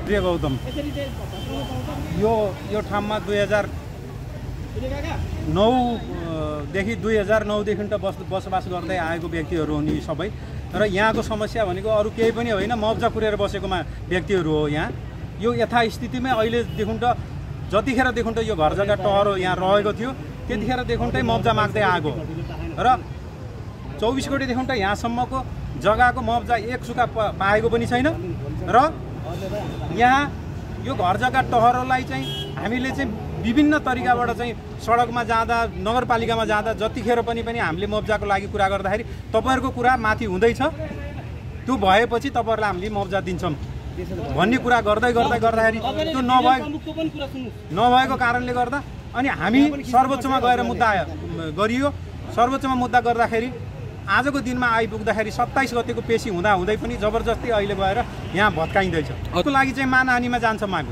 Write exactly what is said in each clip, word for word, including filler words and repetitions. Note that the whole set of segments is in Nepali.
प्रिय गौतम यो यो ठाउँमा दुई हजार नौदेखि दुई हजार नौदेखि त बस बसोबास गर्दै आएको व्यक्तिहरू हुन् यी सबै। र यहाँको समस्या भनेको अरू केही पनि होइन, मब्जा पुरेर बसेकोमा व्यक्तिहरू हो। यहाँ यो यथास्थितिमै अहिलेदेखि त जतिखेरदेखि त यो घर जग्गा टहरो यहाँ रहेको थियो त्यतिखेरदेखि मब्जा माग्दै आएको र चौबिस कोटीदेखि त यहाँसम्मको जग्गाको मब्जा एक सुका पाएको पनि छैन। र यहाँ यो घर जग्गा टहरोलाई चाहिँ हामीले चाहिँ विभिन्न तरिकाबाट चाहिँ सडकमा जाँदा नगरपालिकामा जाँदा जतिखेर पनि पनि हामीले मब्जाको लागि कुरा गर्दाखेरि तपाईँहरूको कुरा माथि हुँदैछ, त्यो भएपछि तपाईँहरूलाई हामीले मब्जा दिन्छौँ भन्ने कुरा गर्दै गर्दै गर्दाखेरि त्यो नभएको नभएको कारणले गर्दा अनि हामी सर्वोच्चमा गएर मुद्दा गरियो। सर्वोच्चमा मुद्दा गर्दाखेरि आजको दिनमा आइपुग्दाखेरि सत्ताइस गतेको पेशी हुँदा हुँदै पनि जबरजस्ती अहिले गएर यहाँ भत्काइँदैछ। त्यसको लागि चाहिँ मानहानीमा जान्छौँ हामी।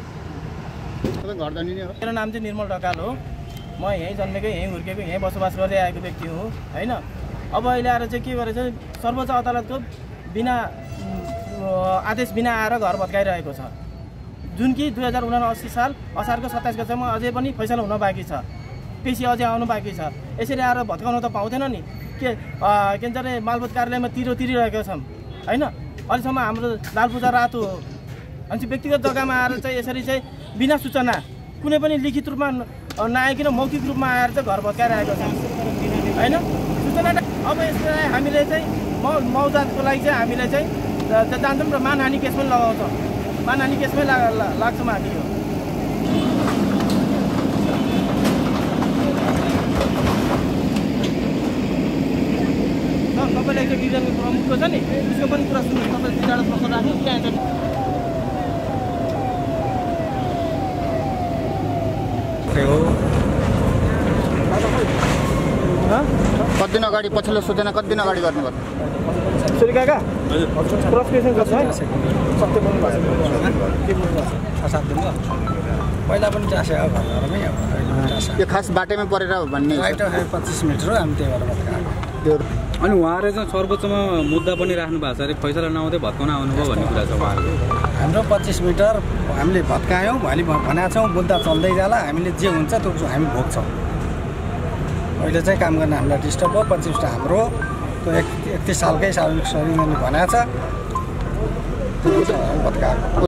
मेरो नाम चाहिँ निर्मल ढकाल हो। म यहीँ जन्मेको, यहीँ हुर्केको, यहीँ बसोबास गर्दै आएको व्यक्ति हो होइन। अब अहिले आएर चाहिँ के गरेछ, सर्वोच्च अदालतको बिना आदेश बिना आएर घर भत्काइरहेको छ, जुन कि दुई हजार उनासी साल असारको सत्ताइस गतेसम्म अझै पनि फैसला हुन बाँकी छ, पेशी अझै आउनु बाँकी छ। यसरी आएर भत्काउनु त पाउँदैन नि। के के भन्छ अरे मालपोत कार्यालयमा तिरो तिरिरहेको छौँ होइन। अहिलेसम्म हाम्रो लाल पूजा रातो हो। अनि व्यक्तिगत जग्गामा आएर चाहिँ यसरी चाहिँ बिना सूचना कुनै पनि लिखित रूपमा नआइकन मौखिक रूपमा आएर चाहिँ घर भत्काइरहेको छ होइन। सूचना अब यसलाई हामीले चाहिँ म मौजातको लागि चाहिँ हामीले चाहिँ जान्छौँ र मानहानी केस पनि लगाउँछौँ। मानहानी केसमै ला लाग्छौँ हामी। यो तपाईँले एक डिजाइनको प्रमुखको छ नि, उसको पनि कुरा सुन्नु। तपाईँले दुईवटा प्रश्न राख्नु त्यहाँ चाहिँ कति दिन अगाडि पछिल्लो सूचना कति दिन अगाडि गर्नुपर्छ? सुरी काका क्रस क्वेसन गर्छ है। सत्य बोल्नु भएको छ सात दिन पहिला पनि चासे हो घरमै। यो खास बाटैमा परेर भन्ने पच्चिस मिटर हो, हामी त्यही भएर भत्काएको। अनि उहाँले चाहिँ सर्वोच्चमा मुद्दा पनि राख्नु भएको छ अरे, फैसला नआउँदै भत्काउन आउनुभयो भन्ने कुरा छ उहाँले। हाम्रो पच्चिस मिटर हामीले भत्कायौँ, भोलि भनेका छौँ मुद्दा चल्दै जाला, हामीले जे हुन्छ त्यो हामी भोग्छौँ। अहिले चाहिँ काम गर्न हामीलाई डिस्टर्ब भयो। पच्चिस मिटर हाम्रो त्यो एक एकतिस सालकै सार्वजनिक सरिमनी भनेको छ, भत्काएको।